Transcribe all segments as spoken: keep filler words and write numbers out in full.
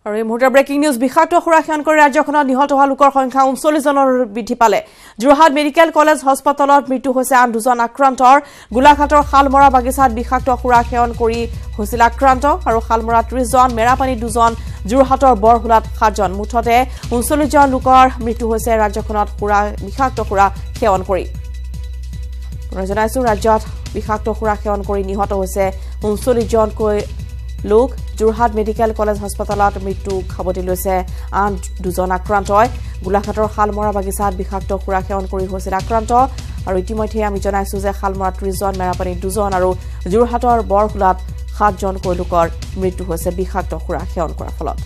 আৰু এই মুহূৰ্তৰ ব্ৰেকিং নিউজ বিষাক্ত সুৰা সেৱন কৰি ৰাজ্যখনত নিহত হোৱা লোকৰ সংখ্যা ঊনচল্লিশ জনৰ বৃদ্ধি পালে যোৰহাট মেডিকেল কলেজ হাস্পতালত মৃত্যু হৈছে আন দুজন আক্ৰান্তৰ গোলাঘাটৰ শালমৰা বাগিচাত বিষাক্ত সুৰা সেৱন কৰি হৈছিল আক্ৰান্ত আৰু শালমৰা ত্ৰিশ জন মেৰাপানী দুজন যোৰহাটৰ বৰহুলাত সাতজন মুঠতে ঊনচল্লিশ জন লোকৰ মৃত্যু হৈছে ৰাজ্যখনত সুৰা বিষাক্ত সুৰা সেৱন কৰি জনাইছো ৰাজ্যত বিষাক্ত সুৰা সেৱন কৰি নিহত হৈছে ঊনচল্লিশ জনকৈ লোক যোৰহাট মেডিকেল কলেজ হাস্পতালত মৃত্যু খাবতি লৈছে আন দুজন আক্ৰান্তই গোলাঘাটৰ শালমৰা বাগিচাত বিষাক্ত সুৰা সেৱন কৰি হৈছিল আক্ৰান্ত আৰু ইতিমধ্যে আমি জনাইছো যে শালমৰা ত্ৰিশ জন মেৰাপানী দুজন আৰু যোৰহাটৰ বৰহুলাত সাতজনকৈ লোকৰ মৃত্যু হৈছে বিষাক্ত সুৰা সেৱন কৰাৰ ফলত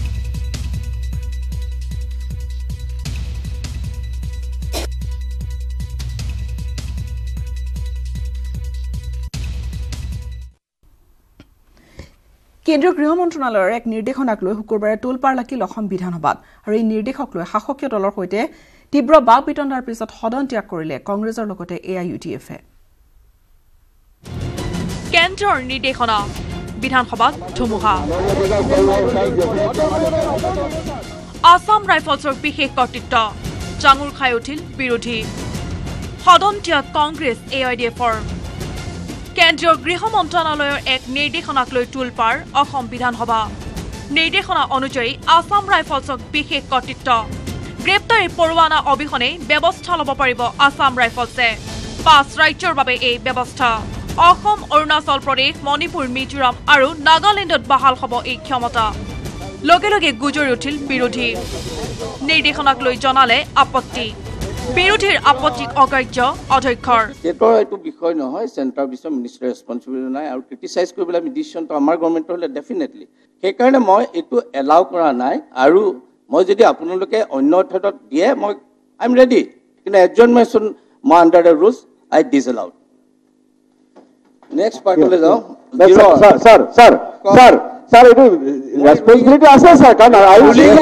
কেন্দ্ৰীয় গৃহ মন্ত্ৰালয়ৰ এক নিৰ্দেশনাক লৈ শুকুৰবাৰে টোলপাৰ লাগিল অসম বিধানসভাত আৰু এই নিৰ্দেশক লৈ শাসকীয় দলৰ সৈতে তীব্ৰ বাক বিতণ্ডাৰ পিছত সদন ত্যাগ কৰিলে কংগ্ৰেছৰ লগতে এ আই ইউ ডি এফ-এ কেন্দ্ৰৰ নিৰ্দেশনা বিধানসভাত ধুমুহা আসাম ৰাইফলছৰ বিশেষ কৰ্তৃত্ব জাঙুৰ খাই উঠিল বিৰোধী সদন ত্যাগ কংগ্ৰেছ এ আই ডি এফৰ কেন্দ্ৰীয় গৃহ মন্ত্ৰালয়ৰ এক নিৰ্দেশনাক লৈ টোলপাৰ অসম বিধানসভা নিৰ্দেশনা অনুযায়ী আসাম ৰাইফলছক বিশেষ কৰ্তৃত্ব গ্ৰেপ্তাৰী পৰোৱানা অবিহনে ব্যৱস্থা ল'ব পাৰিব আসাম ৰাইফলছে পাঁচ ৰাজ্যৰ বাবে এই ব্যৱস্থা অসম অৰুণাচল প্ৰদেশ মণিপুৰ মিজোৰাম আৰু নাগালেণ্ডত বাহাল হ'ব এই ক্ষমতা লগে লগে গুজৰি উঠিল বিৰোধী নিৰ্দেশনাক লৈ জনালে আপত্তি বিৰোধীৰ আপত্তিক অগ্ৰাহ্য অধ্যক্ষৰ এটো এটো বিষয় নহয় সেন্ট্ৰাল বিশ্ব মিনিষ্টাৰ ৰেসপন্সিবিলিটি নাই আৰু ক্ৰিটিসাইজ কৰিবলৈ আমি ডিসিশনটো আমাৰ গৱৰ্ণমেণ্ট হলে ডেফিনেটলি সেই কাৰণে মই এটো এলাউ কৰা নাই আৰু মই যদি আপোনালোকে অন্য অৰ্থত দিয়ে মই আই এম ৰেডি কিন্তু এডজৰ্নমেন্টন মই under the rules I disallowed next পাৰ্টলৈ যাও sir sir sir sir Sir, it is responsibility as well, sir. Can I will say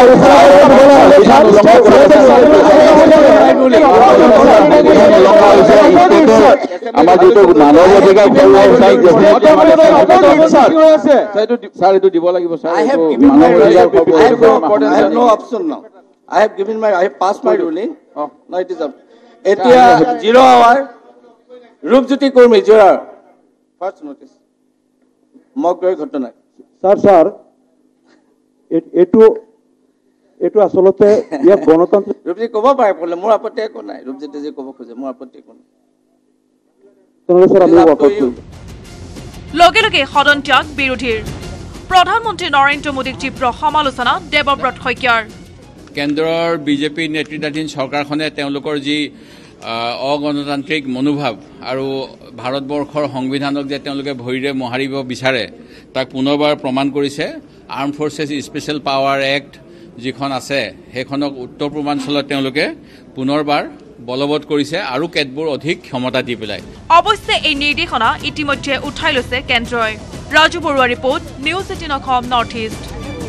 I have given my I have no option now. I have given my I have passed my ruling. Oh, now it is up. Etia zero hour. Rupjyoti Kurmi zero. First notice. Mokroy ঘটনা Sir, sir, এটো এটো আসলতে ইয়া গণতন্ত্র রূপজি কব পায় বলে মোৰ আপত্তি একো নাই ৰূপজিতে যে কব খোজে মোৰ আপত্তি একো নাই তেনে স্যার আমি ওয়াকআউট করি লগে লগে সদন ত্যাগ বিৰোধীৰ প্ৰধানমন্ত্ৰী নৰেন্দ্ৰ মোদীক তীব্ৰ সমালোচনা দেৱব্ৰত শইকীয়াৰ কেন্দ্ৰৰ বিজেপি নেতৃত্বাধীন চৰকাৰখনে তেওঁলোকৰ যি অগণতান্ত্ৰিক মনোভাৱ আৰু ভাৰতবৰ্ষৰ সংবিধানক যে তেওঁলোকে ভৰিৰে মহাৰিব বিচাৰে তাক পুনৰবাৰ প্ৰমাণ কৰিছে armed forces special power act যিখন আছে সেইখনক উত্তৰ পূৰ্বাঞ্চলত তেওঁলোকে পুনৰবাৰ বলবৎ কৰিছে আৰু কেতবোৰ অধিক ক্ষমতা দি পেলাই অৱশ্যে এই নিৰ্দেশনা ইতিমধ্যে উঠাই লৈছে কেন্দ্ৰই Raju Baruah report news eighteen Assam north east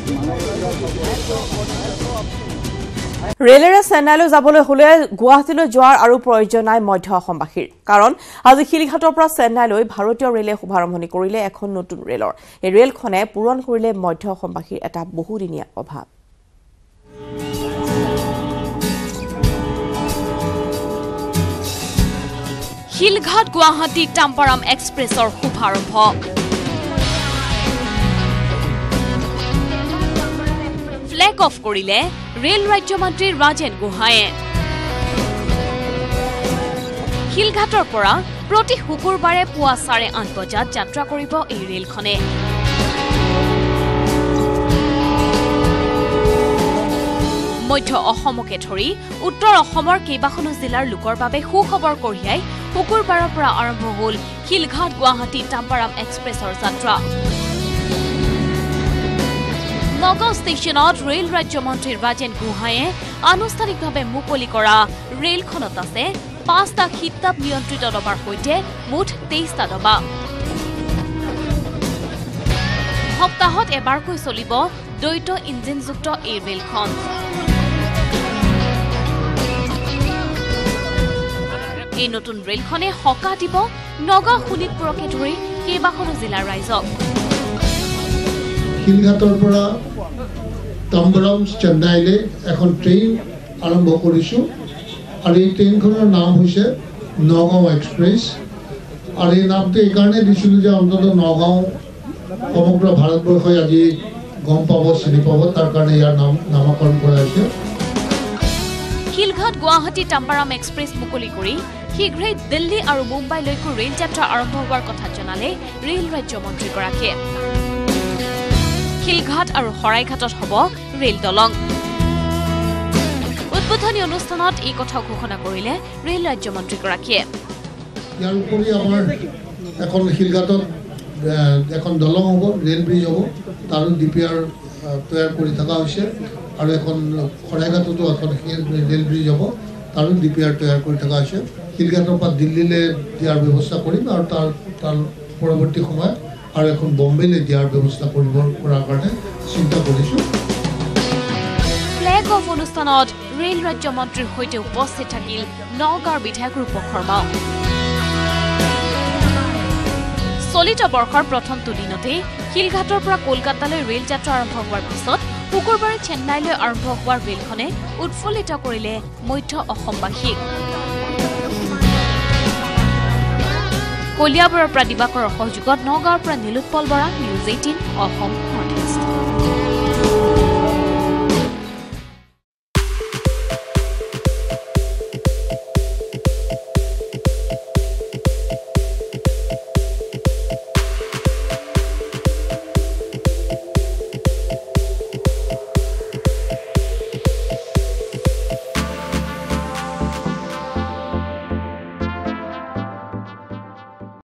ৰেলেৰে চেন্নাইলৈ যাবলৈ হলে গুৱাহাটীলৈ যোৱাৰ আৰু প্ৰয়োজন নাই মধ্য অসমবাসীৰ কাৰণ আজি শিলঘাটৰ পৰা চেন্নাইলৈ ভাৰতীয় ৰেলে শুভাৰম্ভণি কৰিলে এখন নতুন ৰেলৰ এই ৰেলখনে পূৰণ কৰিলে মধ্য অসমবাসীৰ এটা বহুদিনীয়া অভাৱ শিলঘাট গুৱাহাটী টাম্পাৰাম এক্সপ্ৰেছৰ শুভাৰম্ভ ফ্লেগ অফ কৰিলে ৰেল ৰাজ্যমন্ত্ৰী ৰাজেন গোহাঁয়ে শিলঘাটৰ পৰা প্ৰতি শুকুৰবাৰে পুৱা চাৰে আঠ বজাত যাত্ৰা কৰিব এই ৰেলখনে মধ্য অসমকে ধৰি উত্তৰ অসমৰ কেইবাখনো জিলাৰ লোকৰ বাবে সুখবৰ কঢ়িয়াই শুকুৰবাৰৰ পৰা আৰম্ভ হ'ল শিলঘাট গুৱাহাটী টাম্পাৰাম এক্সপ্ৰেছৰ যাত্ৰা নগাঁও ষ্টেচনত ৰেল ৰাজ্যমন্ত্ৰী ৰাজেন গোহাঁয়ে আনুষ্ঠানিকভাৱে মুকলি কৰা ৰেলখনত আছে পাঁচটা শীততাপ নিয়ন্ত্ৰিত ডবার সৈতে মুঠ তেইশটা ডবা সপ্তাহত এবাৰকৈ চলিব দ্বৈত ইঞ্জিনযুক্ত এই ৰেলখন এই নতুন ৰেলখনে হকা দিব নগাঁও শোণিতপুৰকে ধৰি কেইবাখনো জিলাৰ ৰাইজক শিলঘাটৰ পৰা তাম্বৰম চেন্নাইলৈ এখন ট্ৰেইন আৰম্ভ কৰিছোঁ আৰু এই ট্ৰেইনখনৰ নাম হৈছে নগাঁও এক্সপ্ৰেছ আৰু এই নামটো এইকাৰণে দিছিলোঁ যে অন্ততঃ নগাঁও সমগ্ৰ ভাৰতবৰ্ষই আজি গম পাব চিনি পাব তাৰ কাৰণে ইয়াৰ নাম নামকৰণ কৰা হৈছে শিলঘাট গুৱাহাটী তাম্বাৰাম এক্সপ্ৰেছ মুকলি কৰি শীঘ্ৰেই দিল্লী আৰু মুম্বাইলৈকো ৰেল যাত্ৰা আৰম্ভ হোৱাৰ কথা জনালে ৰেল ৰাজ্যমন্ত্ৰীগৰাকীয়ে শিলঘাট আৰু শৰাইঘাটত হ'ব ৰেল দলং উদ্বোধনী অনুষ্ঠানত এই কথা ঘোষণা কৰিলে ৰেল ৰাজ্যমন্ত্ৰীগৰাকীয়ে ইয়াৰ উপৰি আমাৰ এখন শিলঘাটত এখন দলং হ'ব ৰেল ব্ৰিজ হ'ব তাৰো ডিপিআৰ তৈয়াৰ কৰি থকা হৈছে আৰু এখন শৰাইঘাটতো এখন ৰেল ব্ৰিজ হ'ব তাৰো ডিপিআৰ তৈয়াৰ কৰি থকা হৈছে শিলঘাটৰ পৰা দিল্লীলৈ দিয়াৰ ব্যৱস্থা কৰিম আৰু তাৰ তাৰ পৰৱৰ্তী সময়ত আৰু এখন বম্বেলৈ দিয়াৰ ব্যৱস্থা কৰিব কৰাৰ কাৰণে চিন্তা কৰিছোঁ ফ্লেগ অফ অনুষ্ঠানত ৰেল ৰাজ্যমন্ত্ৰীৰ সৈতে উপস্থিত থাকিল নগাঁৱৰ বিধায়ক ৰূপক শৰ্মাও চলিত বৰ্ষৰ প্ৰথমটো দিনতে শিলঘাটৰ পৰা কলকাতালৈ ৰেল যাত্ৰা আৰম্ভ হোৱাৰ পিছত শুকুৰবাৰে চেন্নাইলৈ আৰম্ভ হোৱা ৰেলখনে উৎফুল্লিত কৰিলে মধ্য অসমবাসীক কলিয়াবৰৰ পৰা দিবাকৰৰ সহযোগত নগাঁৱৰ পৰা Nilotpal Bora news eighteen Assam north east